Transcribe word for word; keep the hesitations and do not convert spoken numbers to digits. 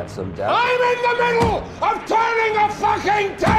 some depth. I'm in the middle of turning a fucking tank!